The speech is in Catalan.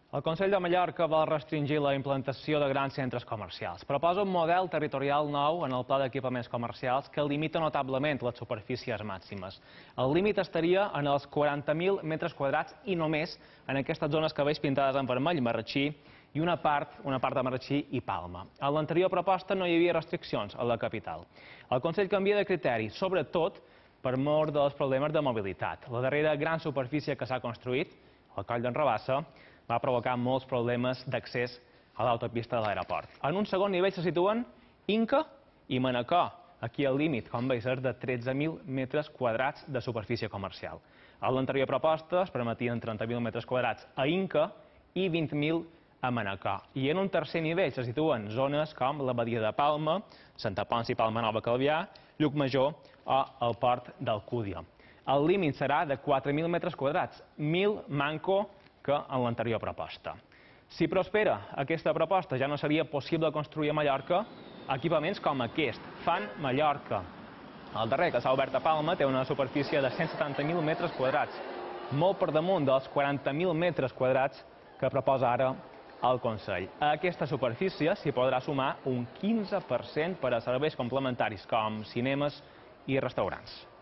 El Consell de Mallorca vol restringir la implantació de grans centres comercials. Proposa un model territorial nou en el pla d'equipaments comercials que limita notablement les superfícies màximes. El límit estaria en els 40.000 metres quadrats i només en aquestes zones que veig pintades en vermell, Marratxí, i una part de Marratxí i Palma. En l'anterior proposta no hi havia restriccions a la capital. El Consell canvia de criteri, sobretot per mor dels problemes de mobilitat. La darrera gran superfície que s'ha construït, el Coll d'en Rabassa, va provocar molts problemes d'accés a l'autopista de l'aeroport. En un segon nivell se situen Inca i Manacor. Aquí el límit, com veus, és de 13.000 metres quadrats de superfície comercial. A l'anterior proposta es permetien 30.000 metres quadrats a Inca i 20.000 a Manacor. I en un tercer nivell se situen zones com la Badia de Palma, Santa Ponça i Palma Nova Calvià, Llucmajor o el port d'Alcúdia. El límit serà de 4.000 metres quadrats, 1.000 manco que en l'anterior proposta. Si prospera aquesta proposta, ja no seria possible construir a Mallorca equipaments com aquest, Fan Mallorca. El darrer, que s'ha obert a Palma, té una superfície de 170.000 metres quadrats, molt per damunt dels 40.000 metres quadrats que proposa ara el Consell. A aquesta superfície s'hi podrà sumar un 15% per a serveis complementaris, com cinemes i restaurants.